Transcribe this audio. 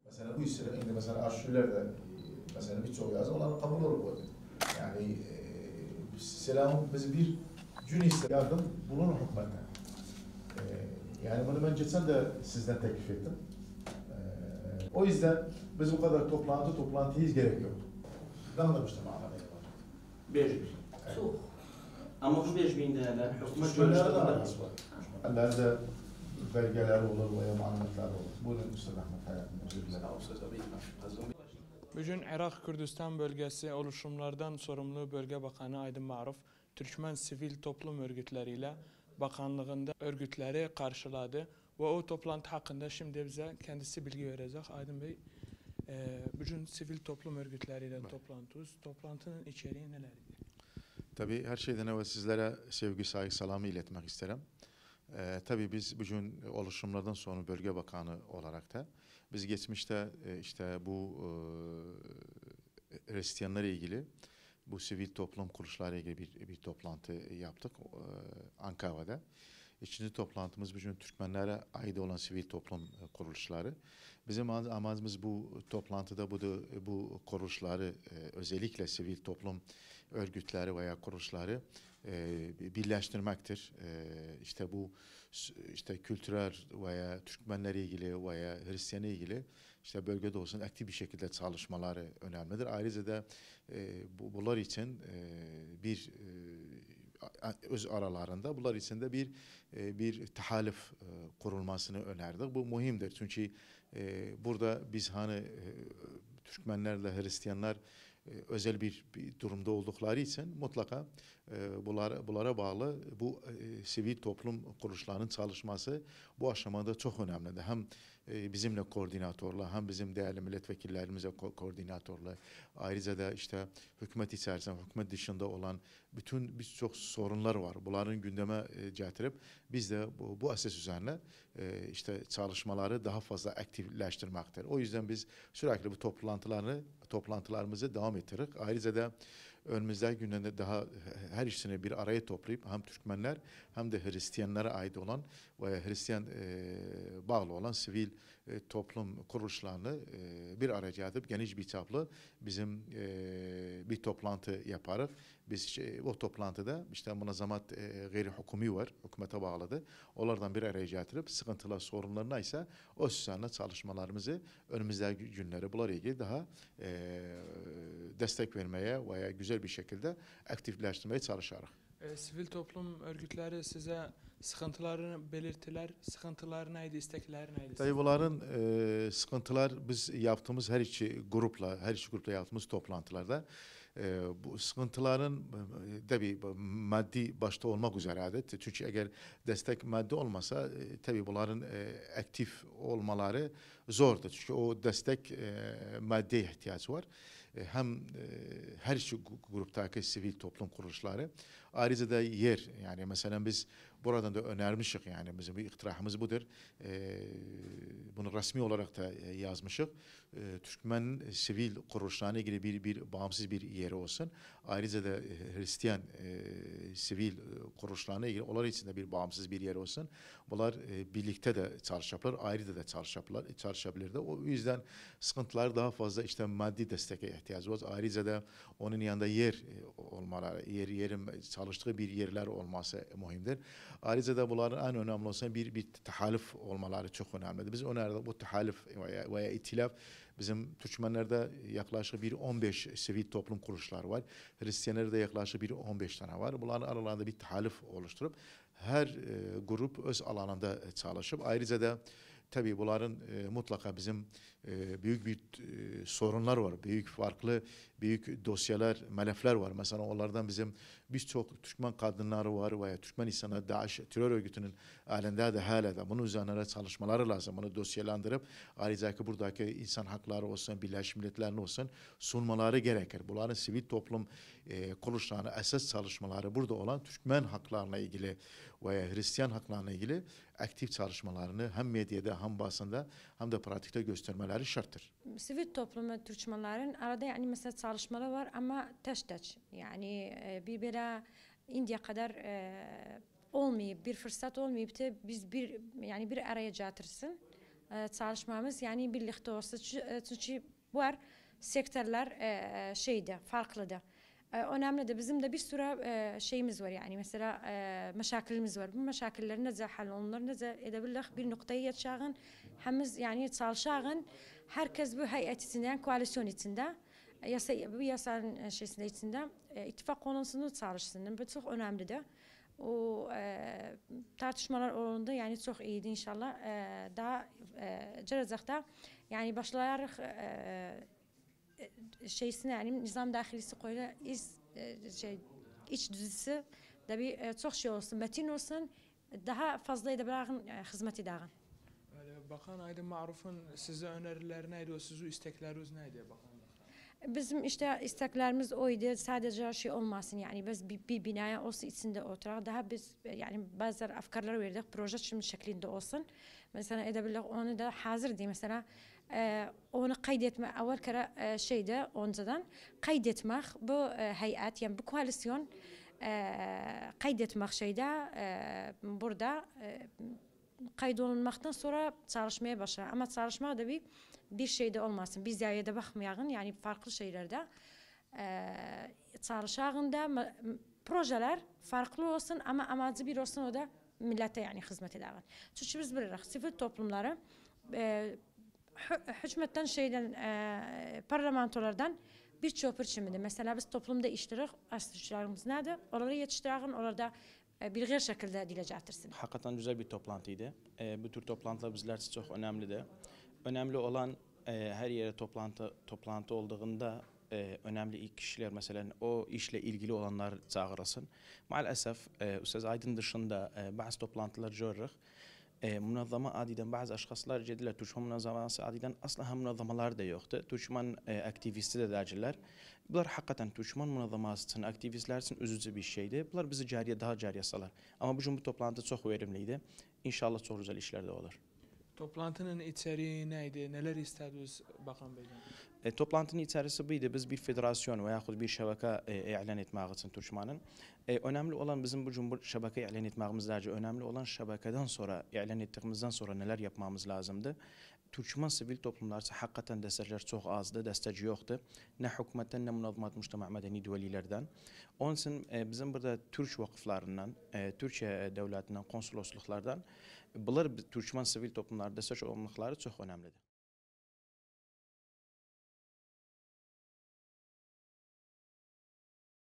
Mesela bu işleri indi mesela aşçılar da mesela birçok yazı onların kabul olup yani selam biz bir gün iste yardım bulunur hükümetten. Yani bunu ben geçen de sizden teklif ettim. O yüzden biz bu kadar toplantıyız gerek yok. Danlamıştım anlamaya var. 5.000. Çok. Ama bu 5.000 değerler hükümet Şöyle de görüşlerinde arası var. Ellerde belgeler olur veya malumatlar olur. Buyurun Üstad Ahmet Hayat'ın özür dilerim. Bugün Irak Kürdistan bölgesi oluşumlardan sorumlu Bölge Bakanı Aydın Maruf, Türkmen sivil toplum örgütleriyle bakanlığında örgütleri karşıladı ve o toplantı hakkında şimdi bize kendisi bilgi verecek. Aydın Bey, bugün sivil toplum örgütleriyle toplantımız. Toplantının içeriği nelerdi? Tabii her şeyden evvel sizlere sevgi, saygı, selamı iletmek isterim. Tabii biz bugün oluşumlardan sonra Bölge Bakanı olarak da biz geçmişte işte bu Hristiyanlarla ilgili bu sivil toplum kuruluşlarıyla ilgili bir toplantı yaptık Ankara'da. İkinci toplantımız bugün Türkmenlere ait olan sivil toplum kuruluşları. Bizim amacımız bu toplantıda bu kuruluşları özellikle sivil toplum örgütleri veya kuruluşları birleştirmektir. İşte bu işte kültürel veya Türkmenlerle ilgili veya Hristiyanla ilgili işte bölgede olsun aktif bir şekilde çalışmaları önemlidir. Ayrıca da bunlar için öz aralarında bunlar için de bir tahalüf kurulmasını önerdik. Bu mühimdir çünkü burada biz hani Türkmenlerle Hristiyanlar özel bir durumda oldukları için mutlaka bunlara bağlı bu sivil toplum kuruluşlarının çalışması bu aşamada çok önemlidir. Hem bizimle koordinatörler hem bizim değerli milletvekillerimizle koordinatörler ayrıca da işte hükümet içerisinde hükümet dışında olan birçok sorunlar var. Bunların gündeme getirip biz de bu asas üzerine işte çalışmaları daha fazla aktifleştirmektir. O yüzden biz sürekli bu toplantılarımızı devam ettirdik. Ayrıca da önümüzdeki günlerde daha her ikisini bir araya toplayıp hem Türkmenler hem de Hristiyanlara ait olan veya Hristiyan bağlı olan sivil toplum kuruluşlarını bir araya getirip geniş bir çaplı bizim bir toplantı yaparız. Biz o toplantıda işte münazamat gayri hukumi var, hükümete bağlıdır. Onlardan bir araya getirip sıkıntılar, sorunlarına ise o üzerine çalışmalarımızı önümüzdeki günlere bunlarla ilgili daha destek vermeye veya güzel bir şekilde aktifleştirmeye çalışarak. Sivil toplum örgütleri size sıkıntılarını belirtiler. Sıkıntılar neydi, istekler neydi? Tabii bunların sıkıntılar biz yaptığımız her iki grupla yaptığımız toplantılarda bu sıkıntıların tabii maddi başta olmak üzere çünkü eğer destek maddi olmasa tabii bunların aktif olmaları zordur. Çünkü o destek maddiye ihtiyaç var. Hem her iki gruptaki sivil toplum kuruluşları ayrıca da yer yani mesela biz buradan da önermişik yani bizim bir iktirahımız budur. Bunu resmi olarak da yazmışık. Türkmen sivil kuruluşlarına ilgili bir bağımsız bir yeri olsun. Ayrıca da Hristiyan sivil kuruluşlarına ilgili onlar için de bir bağımsız bir yer olsun. Bunlar birlikte de çalışabilir, ayrıca da çalışabilir de. O yüzden sıkıntılar daha fazla işte maddi desteğe ihtiyacı var. Ayrıca da onun yanında yer olmaları, yerin çalıştığı bir yerler olması mühimdir. Ayrıca da bunların en önemli olan bir tahalüf olmaları çok önemlidir. Biz önerdik bu tahalüf veya itilaf bizim Türkmenlerde yaklaşık bir 15 sivil toplum kuruluşları var. Hristiyanlarda yaklaşık bir 15 tane var. Bunların aralarında bir tahalüf oluşturup her grup öz alanında çalışıp ayrıca da tabii bunların mutlaka bizim büyük bir sorunlar var. Büyük dosyalar, melefler var. Mesela onlardan bizim birçok Türkmen kadınları var veya Türkmen insanları DAEŞ terör örgütünün elinde de hala da bunun üzerine çalışmaları lazım. Bunu dosyalandırıp ayrıca ki buradaki insan hakları olsun, Birleşmiş Milletler'in olsun sunmaları gerekir. Bunların sivil toplum kuruluşlarının esas çalışmaları burada olan Türkmen haklarına ilgili veya Hristiyan haklarına ilgili aktif çalışmalarını hem medyada hem basında hem de pratikte göstermeleri şarttır. Sivil toplum ve Türkmenlerin arada yani mesela çalışmaları var ama teş yani bir böyle indiye kadar olmayıp bir fırsat olmayıp da biz bir araya getirsin. çalışmamız yani birlikte olsa. Çünkü var sektörler farklıdır. Önemli de bizim de bir sürü şeyimiz var yani mesela meşakilimiz var. Bu meşakilleri nece hallolunur, nece edebilir bir noktaya yetişağın. Hemiz yani çalışağın herkes bu heyet içinde, koalisyon içinde, bu yasanın şeysinde içinde ittifak konusunu çalışsın. Bu çok önemlidir. O tartışmalar olunda yani çok iyiydi inşallah. Daha gelecekte yani başlayarak şeysine yani nizam dahilisi koyla iç düzisi de bir çok şey olsun, metin olsun, daha fazla edebilen hizmet edeğin. Bakan Aydın Ma'ruf'un size önerileri neydi, o sizin istekleriniz neydi bakan? Bizim işte isteklerimiz oydu. Sadece şey olmasın yani biz bir binaya olsun içinde oturak. Daha biz yani bazı afkarlar verdik. Proje şimdi şeklinde olsun. Mesela edebilir onu da hazır değil. Mesela onu kaydetme evvel kere şeyde oncadan kaydetmek bu heyet yani bu koalisyon kaydetmek şeyde burada kaydolunmaktan sonra çalışmaya başlar. Ama çalışmak da bir şeyde olmasın. Bir ziyade bakmayalım yani farklı şeylerde çalışacağında projeler farklı olsun ama amacı bir olsun o da millete yani hizmet edelim. Çünkü biz biliriz sivil toplumları hükümetten parlamentolardan birçok biçimde. Mesela biz toplumda iştirik asılışlarımız nedir? Oraları yetiştirelim, orada bir şekilde dile getirsin. Hakikaten güzel bir toplantıydı. Bu tür toplantılar bizler için çok önemlidir. Önemli olan her yere toplantı olduğunda önemli ilk kişiler mesela o işle ilgili olanlar çağırılsın. Maalesef Ustaz Aydın dışında bazı toplantılar görürük. Münazzama adiden bazı aşkaslar cediler. Türkmen münazaması adiden asla münazzamalar da yoktu. Türkmen aktivisti de derciler. Bunlar hakikaten Türkmen münazaması için, aktivistler için üzücü bir şeydi. Bunlar bizi daha cariye salar. Ama bu toplantı çok verimliydi. İnşallah çok güzel işler de olur. Toplantının içeriği neydi? Neler istediniz Bakan Bey'den? Toplantının içerisi buydu. Biz bir federasyon veya bir şebeke ilan etmek için Türkmen'in. Önemli olan bizim bu şebeke ilan etmemizlerce önemli olan şebekeden sonra ilan ettiğimizden sonra neler yapmamız lazımdı. Türkmen sivil toplumlar hakikaten destekler çok azdı, destek yoktu. Ne hükümetten ne münazzamat mujtema medeni düvelilerden. Onun için bizim burada Türk vakıflarından, Türkiye devletinden, konsolosluklardan bunlar Türkmen sivil toplumlar destek olmakları çok önemlidir.